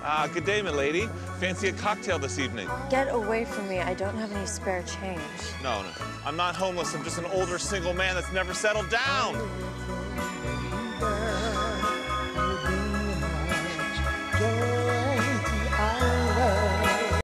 Good day, milady. Fancy a cocktail this evening? Get away from me. I don't have any spare change. No, I'm not homeless. I'm just an older single man that's never settled down.